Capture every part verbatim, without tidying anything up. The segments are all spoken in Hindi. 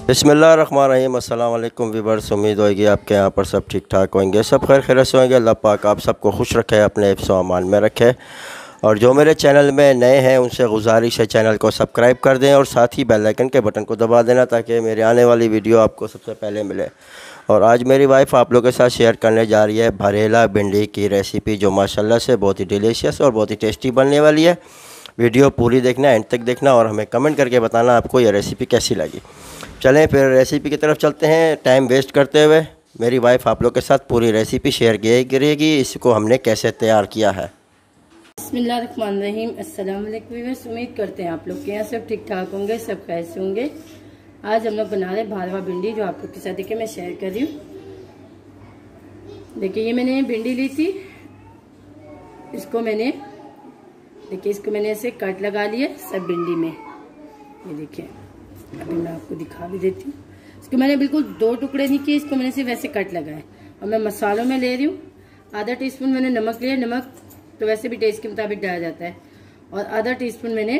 बिस्मिल्लाहिर्रहमानिर्रहीम। अस्सलाम वालेकुम व्यूअर्स, उम्मीद होगी आपके यहाँ पर सब ठीक ठाक होंगे, सब खैर खैरियत से होंगे। अल्लाह पाक आप सबको खुश रखे, अपने हिफ्ज़ व अमान में रखे। और जो मेरे चैनल में नए हैं उनसे गुजारिश है चैनल को सब्सक्राइब कर दें और साथ ही बेल आइकन के बटन को दबा देना ताकि मेरे आने वाली वीडियो आपको सबसे पहले मिले। और आज मेरी वाइफ़ आप लोगों के साथ शेयर करने जा रही है भरेला भिंडी की रेसिपी, जो माशाल्लाह से बहुत ही डिलीशियस और बहुत ही टेस्टी बनने वाली है। वीडियो पूरी देखना, एंड तक देखना और हमें कमेंट करके बताना आपको यह रेसिपी कैसी लगी। चलें फिर रेसिपी की तरफ चलते हैं। टाइम वेस्ट करते हुए मेरी वाइफ़ आप लोग के साथ पूरी रेसिपी शेयर किया करेगी, इसको हमने कैसे तैयार किया है। बिस्मिल्लाहिर्रहमानिर्रहीम। अस्सलाम वालेकुम व्यूअर्स, उम्मीद करते हैं आप लोग के यहाँ सब ठीक ठाक होंगे, सब कैसे होंगे। आज हम लोग बना रहे भारवा भिंडी, जो आप लोग के साथ देखिए मैं शेयर कर रही हूँ। देखिए ये मैंने भिंडी ली थी, इसको मैंने देखिए इसको मैंने ऐसे कट लगा लिया सब भिंडी में। ये देखिए अभी मैं आपको दिखा भी देती हूँ। इसको मैंने बिल्कुल दो टुकड़े नहीं किए, इसको मैंने सिर्फ ऐसे कट लगाए। और मैं मसालों में ले रही हूँ आधा टीस्पून मैंने नमक लिया, नमक तो वैसे भी टेस्ट के मुताबिक डाला जाता है। और आधा टीस्पून मैंने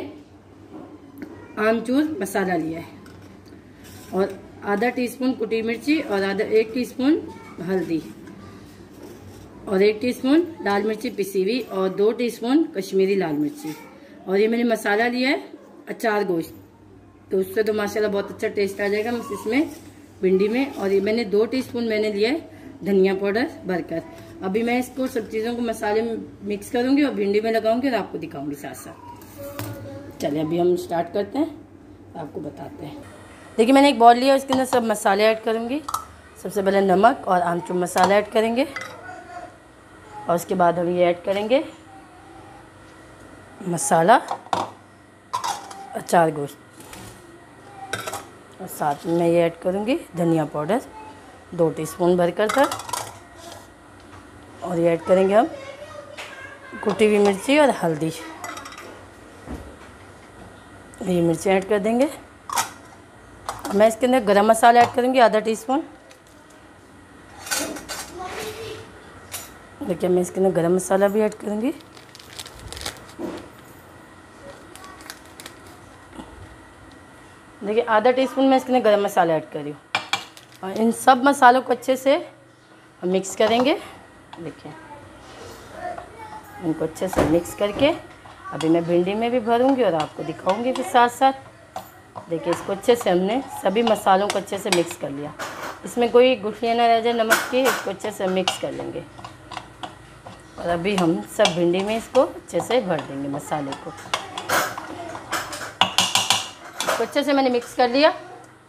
आमचूर मसाला लिया है, और आधा टीस्पून कुटी मिर्ची, और आधा एक टीस्पून हल्दी, और एक टीस्पून लाल मिर्ची पिसी हुई, और दो टीस्पून कश्मीरी लाल मिर्ची। और ये मैंने मसाला लिया है अचार गोश्त, तो उससे तो माशाल्लाह बहुत अच्छा टेस्ट आ जाएगा इसमें भिंडी में। और ये मैंने दो टीस्पून मैंने लिया है धनिया पाउडर भरकर। अभी मैं इसको सब चीज़ों को मसाले में मिक्स करूंगी और भिंडी में लगाऊंगी और आपको दिखाऊंगी साथ साथ। चलिए अभी हम स्टार्ट करते हैं, आपको बताते हैं। देखिए मैंने एक बॉल लिया, इसके अंदर सब मसाले ऐड करूंगी। सबसे पहले नमक और आमचूर मसाला ऐड करेंगे, और उसके बाद हम ये ऐड करेंगे मसाला अचार गोश्त, और साथ में मैं ये ऐड करूंगी धनिया पाउडर दो टीस्पून भरकर था। और ये ऐड करेंगे हम कुटी हुई मिर्ची और हल्दी, ये मिर्ची ऐड कर देंगे। मैं इसके अंदर गरम मसाला ऐड करूंगी आधा टीस्पून। देखिए मैं इसके अंदर गरम मसाला भी ऐड करूंगी। देखिए आधा टीस्पून मैं इसके अंदर गरम मसाला ऐड कर रही हूँ, और इन सब मसालों को अच्छे से हम मिक्स करेंगे। देखिए इनको अच्छे से मिक्स करके अभी मैं भिंडी में भी भरूंगी और आपको दिखाऊंगी फिर साथ साथ। देखिए इसको अच्छे से हमने सभी मसालों को अच्छे से मिक्स कर लिया, इसमें कोई गुठलियाँ ना रह जाए नमक की, इसको अच्छे से मिक्स कर लेंगे। और अभी हम सब भिंडी में इसको अच्छे से भर देंगे मसाले को। इसको अच्छे से मैंने मिक्स कर लिया।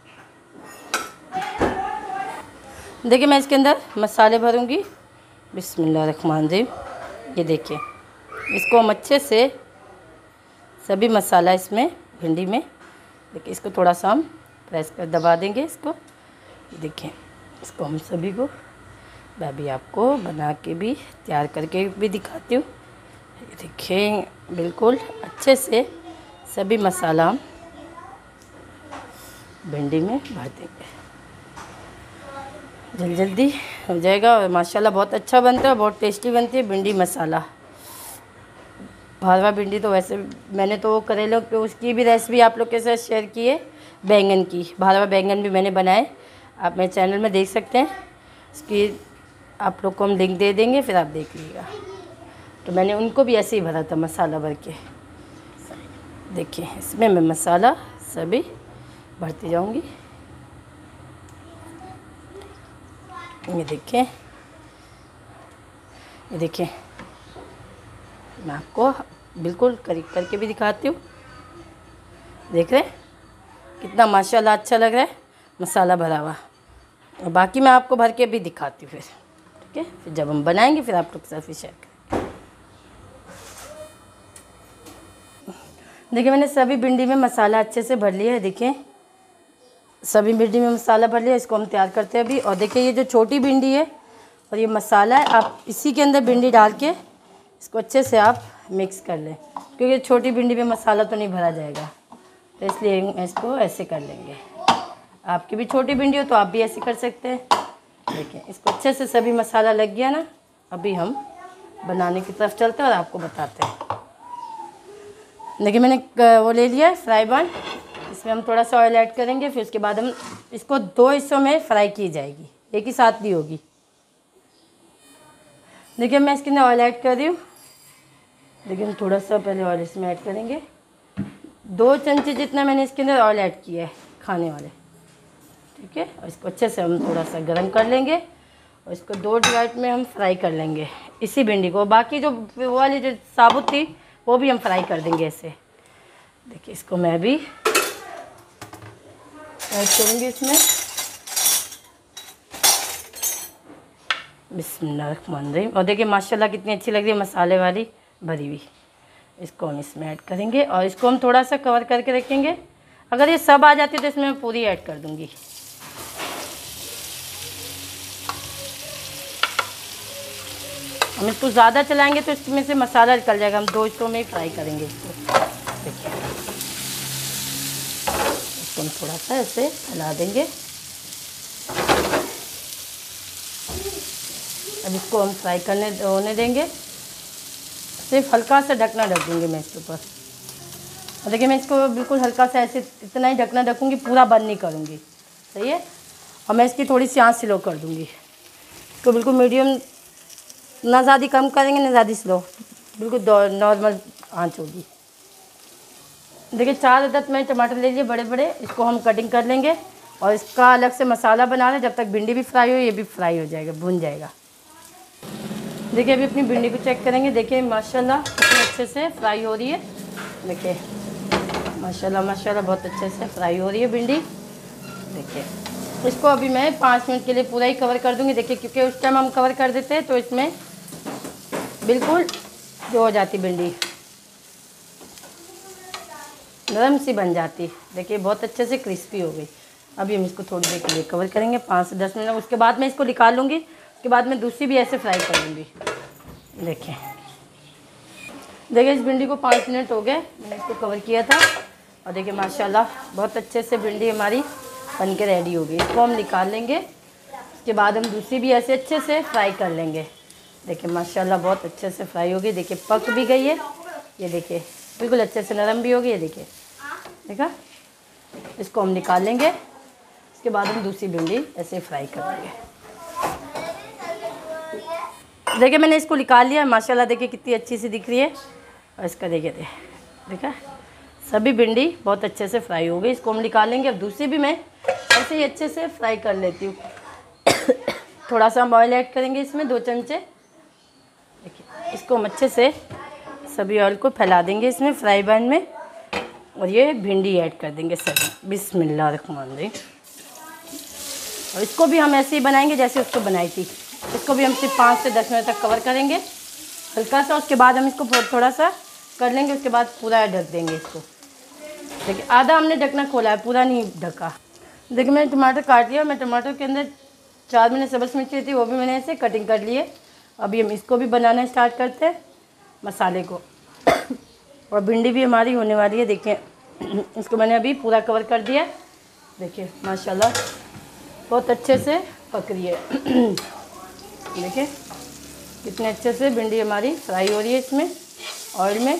देखिए मैं इसके अंदर मसाले भरूंगी। बिस्मिल्लाहिर्रहमानिर्रहीम। ये देखिए इसको हम अच्छे से सभी मसाला इसमें भिंडी में, देखिए इसको थोड़ा सा हम प्रेस कर दबा देंगे इसको। देखिए इसको हम सभी को मैं भी आपको बना के भी तैयार करके भी दिखाती हूँ। ये देखिए बिल्कुल अच्छे से सभी मसाला हम भिंडी में भर देंगे, जल्दी जल्दी हो जाएगा। और माशाल्लाह बहुत अच्छा बनता है, बहुत टेस्टी बनती है भिंडी मसाला। भारवा भिंडी तो वैसे मैंने तो करेलों के उसकी भी रेसिपी आप लोग के साथ शेयर की है, बैंगन की। भारवा बैंगन भी मैंने बनाए, आप मेरे चैनल में देख सकते हैं। इसकी आप लोग को हम लिंक दे देंगे, फिर आप देख लीजिएगा। तो मैंने उनको भी ऐसे ही भरा था मसाला भर के। देखिए इसमें मैं मसाला सभी भरती जाऊंगी। ये देखिए ये देखिए मैं आपको बिल्कुल करीब करके भी दिखाती हूँ। देख रहे कितना माशाल्लाह अच्छा लग रहा है मसाला भरा हुआ। और बाकी मैं आपको भर के भी दिखाती हूँ फिर, ठीक है। फिर जब हम बनाएंगे फिर आप लोग के साथ फिर शेयर करेंगे। देखिए मैंने सभी भिंडी में मसाला अच्छे से भर लिया है। देखिए सभी भिंडी में मसाला भर लिया, इसको हम तैयार करते हैं अभी। और देखिए ये जो छोटी भिंडी है और ये मसाला है, आप इसी के अंदर भिंडी डाल के इसको अच्छे से आप मिक्स कर लें, क्योंकि छोटी भिंडी में मसाला तो नहीं भरा जाएगा, तो इसलिए इसको ऐसे कर लेंगे। आपकी भी छोटी भिंडी हो तो आप भी ऐसे कर सकते हैं। देखिए इसको अच्छे से सभी मसाला लग गया ना। अभी हम बनाने की तरफ चलते हैं और आपको बताते हैं। देखिए मैंने वो ले लिया है फ्राई पैन, इसमें हम थोड़ा सा ऑयल ऐड करेंगे, फिर उसके बाद हम इसको दो हिस्सों में फ्राई की जाएगी, एक ही साथ नहीं होगी। देखिए मैं इसके अंदर ऑयल ऐड कर रही हूँ। देखिए हम थोड़ा सा पहले ऑयल इसमें ऐड करेंगे। दो चमचे जितना मैंने इसके अंदर ऑयल ऐड किया है खाने वाले, ठीक है। और इसको अच्छे से हम थोड़ा सा गर्म कर लेंगे और इसको दो डिवाइड में हम फ्राई कर लेंगे इसी भिंडी को। बाकी जो वो वाली जो साबुत थी वो भी हम फ्राई कर देंगे ऐसे। देखिए इसको मैं भी ऐड करूँगी इसमें। बिस्मिल्लाहिर्रहमानिर्रहीम। और देखिए माशाल्लाह कितनी अच्छी लग रही है मसाले वाली भरी हुई। इसको हम इसमें ऐड करेंगे और इसको हम थोड़ा सा कवर करके रखेंगे। अगर ये सब आ जाती है तो इसमें मैं पूरी ऐड कर दूँगी। हम इसको ज़्यादा चलाएंगे तो इसमें से मसाला निकल जाएगा। हम दो हिस्सों में ही फ्राई करेंगे इसको। देखिए इसको हम थोड़ा सा ऐसे हिला देंगे। अब इसको हम फ्राई करने होने देंगे। सिर्फ हल्का सा ढकना ढक दूँगी मैं इसके ऊपर। और देखिए मैं इसको बिल्कुल हल्का सा ऐसे इतना ही ढकना ढकूँगी, पूरा बंद नहीं करूँगी, सही है। और मैं इसकी थोड़ी सी आँच स्लो कर दूँगी। इसको बिल्कुल मीडियम, ना ज़्यादा कम करेंगे ना ज़्यादा स्लो, बिल्कुल नॉर्मल आँच होगी। देखिए चार अदद मैं टमाटर ले लिए बड़े बड़े, इसको हम कटिंग कर लेंगे और इसका अलग से मसाला बना लें। जब तक भिंडी भी फ्राई हो ये भी फ्राई हो जाएगा, भुन जाएगा। देखिए अभी अपनी भिंडी को चेक करेंगे। देखिए माशाल्लाह कितने अच्छे से फ्राई हो रही है। देखिए माशाल्लाह माशाल्लाह बहुत अच्छे से फ्राई हो रही है भिंडी। देखिए इसको अभी मैं पाँच मिनट के लिए पूरा ही कवर कर दूँगी। देखिए क्योंकि उस टाइम हम कवर कर देते हैं तो इसमें बिल्कुल जो हो जाती भिंडी नरम सी बन जाती। देखिए बहुत अच्छे से क्रिस्पी हो गई। अभी हम इसको थोड़ी देर के लिए कवर करेंगे, पाँच से दस मिनट। उसके बाद मैं इसको निकाल लूँगी। उसके बाद मैं दूसरी भी ऐसे फ्राई कर लूँगी। देखिए देखिए इस भिंडी को पाँच मिनट हो गए मैंने इसको कवर किया था। और देखिए माशाल्लाह बहुत अच्छे से भिंडी हमारी बन के रेडी हो गई। इसको हम निकाल लेंगे। उसके बाद हम दूसरी भी ऐसे अच्छे से फ्राई कर लेंगे। देखिए माशाल्लाह बहुत अच्छे से फ्राई हो गई। देखिए पक भी गई है, ये देखिए बिल्कुल अच्छे से नरम भी हो गई है। देखिए देखा, इसको हम निकाल लेंगे। उसके बाद हम दूसरी भिंडी ऐसे फ्राई कर लेंगे। देखिए मैंने इसको निकाल लिया माशाल्लाह। देखिए कितनी अच्छी सी दिख रही है। और इसका देखिए दे देखा सभी भिंडी बहुत अच्छे से फ्राई हो गई। इसको हम निकाल लेंगे। अब दूसरी भी मैं ऐसे ही अच्छे से फ्राई कर लेती हूँ। थोड़ा सा हम ऑयल ऐड करेंगे इसमें, दो चमचे। देखिए इसको हम अच्छे से सभी ऑयल को फैला देंगे इसमें फ्राई पैन में। और ये भिंडी ऐड कर देंगे सभी। बिस्मिल्लाहिर्रहमानिर्रहीम। और इसको भी हम ऐसे ही बनाएंगे जैसे उसको बनाई थी। इसको भी हम सिर्फ पाँच से दस मिनट तक कवर करेंगे हल्का सा। उसके बाद हम इसको थोड़ा सा कर लेंगे। उसके बाद पूरा ढक देंगे इसको। देखिए आधा हमने ढकना खोला है, पूरा नहीं ढका। देखिए मैंने टमाटर काट लिया। मैं टमाटर के अंदर चार मैंने सब्ज़ मिर्ची थी वो भी मैंने ऐसे कटिंग कर लिए। अभी हम इसको भी बनाना स्टार्ट करते हैं मसाले को। और भिंडी भी हमारी होने वाली है। देखिए इसको मैंने अभी पूरा कवर कर दिया। देखिए माशाल्लाह बहुत अच्छे से पक रही है। देखिए कितने अच्छे से भिंडी हमारी फ्राई हो रही है इसमें ऑयल में।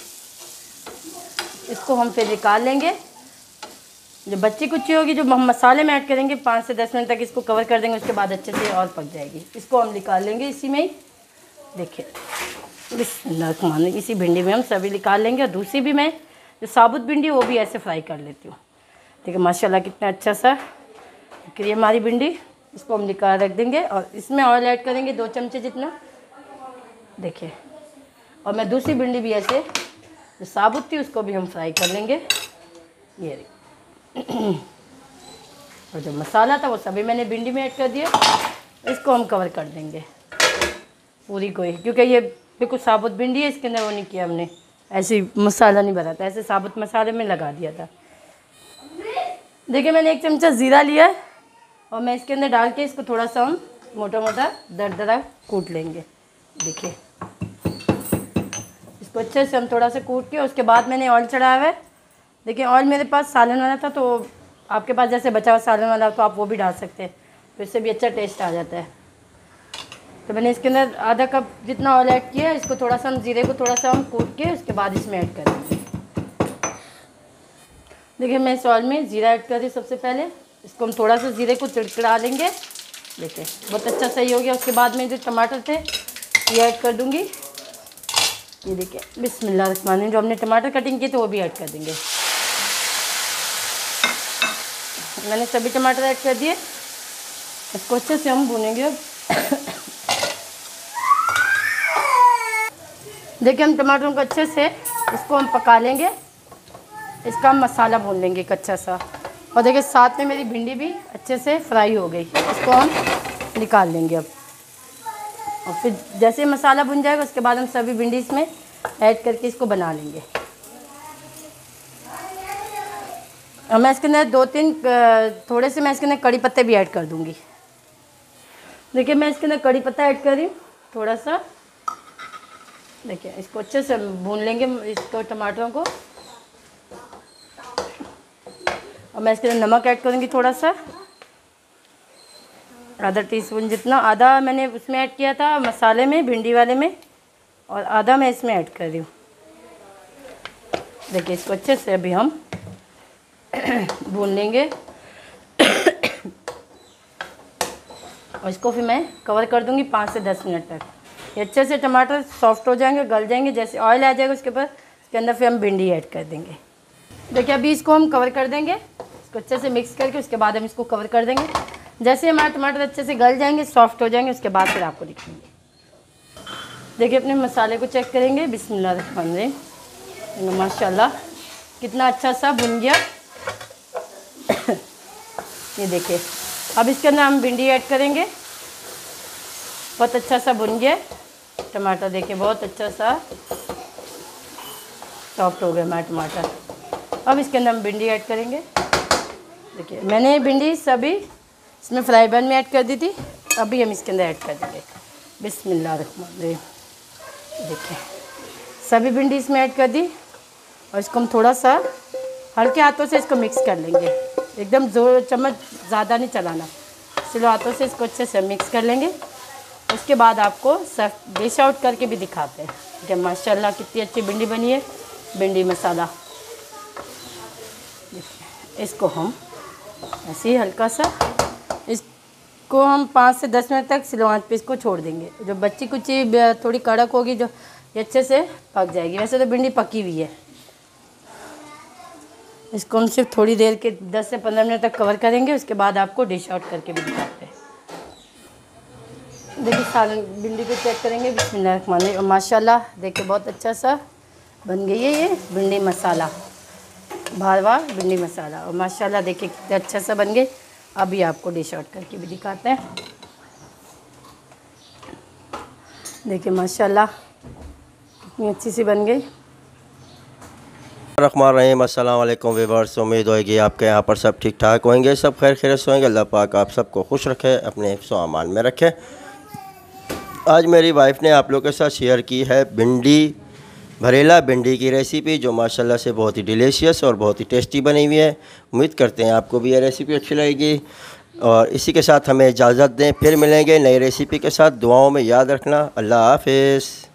इसको हम फिर निकाल लेंगे। जो बच्ची कुची होगी जो हम मसाले में ऐड करेंगे, पाँच से दस मिनट तक इसको कवर कर देंगे। उसके बाद अच्छे से और पक जाएगी। इसको हम निकाल लेंगे इसी में ही। देखिए बिस्मिल्लाह, इसी भिंडी में हम सभी निकाल लेंगे। और दूसरी भी मैं जो साबुत भिंडी वो भी ऐसे फ्राई कर लेती हूँ। देखिए माशाल्लाह कितना अच्छा सा दिख रही है हमारी भिंडी। इसको हम निकाल रख देंगे और इसमें ऑयल ऐड करेंगे दो चमचे जितना। देखिए और मैं दूसरी भिंडी भी ऐसे जो साबुत थी उसको भी हम फ्राई कर लेंगे। ये और जो मसाला था वो सभी मैंने भिंडी में ऐड कर दिया। इसको हम कवर कर देंगे पूरी को ही, क्योंकि ये बिल्कुल साबुत भिंडी है। इसके अंदर वो नहीं किया हमने, ऐसे मसाला नहीं भरा था, ऐसे साबुत मसाले में लगा दिया था। देखिए मैंने एक चमचा ज़ीरा लिया है और मैं इसके अंदर डाल के इसको थोड़ा सा हम मोटा मोटा दरदरा कूट लेंगे। देखिए इसको अच्छे से हम थोड़ा सा कूट के उसके बाद मैंने ऑयल चढ़ाया है। देखिए ऑयल मेरे पास सालन वाला था, तो आपके पास जैसे बचा हुआ सालन वाला तो आप वो भी डाल सकते हैं, तो इससे भी अच्छा टेस्ट आ जाता है। तो मैंने इसके अंदर आधा कप जितना ऑयल ऐड किया है। इसको थोड़ा सा हम जीरे को थोड़ा सा हम कूट के उसके बाद इसमें ऐड करेंगे। देखिए मैं इस ऑयल में ज़ीरा ऐड कर रही हूँ सबसे पहले। इसको हम थोड़ा सा जीरे को चिड़चिड़ा लेंगे। देखिए बहुत अच्छा सही हो गया। उसके बाद में जो टमाटर थे ये ऐड कर दूँगी। ये देखिए बिस्मिल्लाहिर्रहमानिर्रहीम, जो हमने टमाटर कटिंग किए थे वो भी ऐड कर देंगे। मैंने सभी टमाटर ऐड कर दिए। इसको अच्छे से हम भूनेंगे अब। देखिए हम टमाटरों को अच्छे से इसको हम पका लेंगे। इसका हम मसाला भून लेंगे कच्चा सा। और देखिए साथ में मेरी भिंडी भी अच्छे से फ्राई हो गई। इसको हम निकाल लेंगे अब। और फिर जैसे मसाला भुन जाएगा उसके बाद हम सभी भिंडी इसमें ऐड करके इसको बना लेंगे। और मैं इसके अंदर दो तीन थोड़े से मैं इसके अंदर कड़ी पत्ते भी ऐड कर दूँगी। देखिए मैं इसके अंदर कड़ी पत्ता ऐड कर रही हूँ थोड़ा सा। देखिए इसको अच्छे से भून लेंगे इसको टमाटरों को। और मैं इसके अंदर नमक ऐड करूँगी थोड़ा सा, आधा टीस्पून जितना। आधा मैंने उसमें ऐड किया था मसाले में, भिंडी वाले में, और आधा मैं इसमें ऐड कर रही हूँ। देखिए इसको अच्छे से अभी हम भून लेंगे। और इसको फिर मैं कवर कर दूँगी पाँच से दस मिनट तक। ये अच्छे से टमाटर सॉफ्ट हो जाएंगे, गल जाएंगे। जैसे ऑयल आ जाएगा उसके ऊपर, इसके अंदर फिर हम भिंडी ऐड कर देंगे। देखिए अभी इसको हम कवर कर देंगे। इसको अच्छे से मिक्स करके उसके बाद हम इसको कवर कर देंगे। जैसे हमारे टमाटर अच्छे से गल जाएंगे, सॉफ्ट हो जाएंगे, उसके बाद फिर आपको दिखाएंगे। देखिए अपने मसाले को चेक करेंगे। बिस्मिल्लाहिर्रहमानिर्रहीम, माशाल्लाह कितना अच्छा सा भुन गया। ये देखिए अब इसके अंदर हम भिंडी ऐड करेंगे। बहुत अच्छा सा भुन गया टमाटर। देखिए बहुत अच्छा सा सॉफ्ट हो गया हमारा टमाटर। अब इसके अंदर हम भिंडी ऐड करेंगे। देखिए मैंने भिंडी सभी इसमें फ्राई पैन में ऐड कर दी थी। अभी हम इसके अंदर ऐड कर देंगे। बिस्मिल्लाहिर्रहमानिर्रहीम। देखिए सभी भिंडी इसमें ऐड कर दी। और इसको हम थोड़ा सा हल्के हाथों से इसको मिक्स कर लेंगे। एकदम जोर चम्मच ज़्यादा नहीं चलाना, स्लो हाथों से इसको अच्छे से मिक्स कर लेंगे। उसके बाद आपको सर्व डिश आउट करके भी दिखाते हैं कि माशाल्लाह कितनी अच्छी भिंडी बनी है। भिंडी मसाला, इसको हम ऐसे ही हल्का सा इसको हम पाँच से दस मिनट तक स्लो आंच पे इसको छोड़ देंगे। जो बच्ची कुची थोड़ी कड़क होगी, जो ये अच्छे से पक जाएगी। वैसे तो भिंडी पकी हुई है। इसको हम सिर्फ थोड़ी देर के दस से पंद्रह मिनट तक कवर करेंगे। उसके बाद आपको डिश आउट करके भी दिखाते हैं। देखिए सालन भिंडी को चेक करेंगे। बिस्मिल्लाहिर्रहमानिर्रहीम। माशाल्लाह देखिए बहुत अच्छा सा बन गई है ये भिंडी मसाला, भारवा भिंडी मसाला। और माशाल्लाह देखिए कितना अच्छा सा बन गई। अभी आपको डिश आउट करके भी दिखाते हैं। देखिए माशाल्लाह कितनी अच्छी सी बन गई। रहमान रहीम। अस्सलाम वालेकुम व्यूअर्स, उम्मीद होगी आपके यहाँ पर सब ठीक ठाक होंगे, सब खैर खैरियत से होंगे। अल्लाह पाक आप सबको खुश रखे, अपने हिफ्ज़ व अमान में रखे। आज मेरी वाइफ ने आप लोगों के साथ शेयर की है भिंडी भरेला भिंडी की रेसिपी, जो माशाल्लाह से बहुत ही डिलीशियस और बहुत ही टेस्टी बनी हुई है। उम्मीद करते हैं आपको भी यह रेसिपी अच्छी लगेगी। और इसी के साथ हमें इजाज़त दें, फिर मिलेंगे नई रेसिपी के साथ। दुआओं में याद रखना। अल्लाह हाफ़िज़।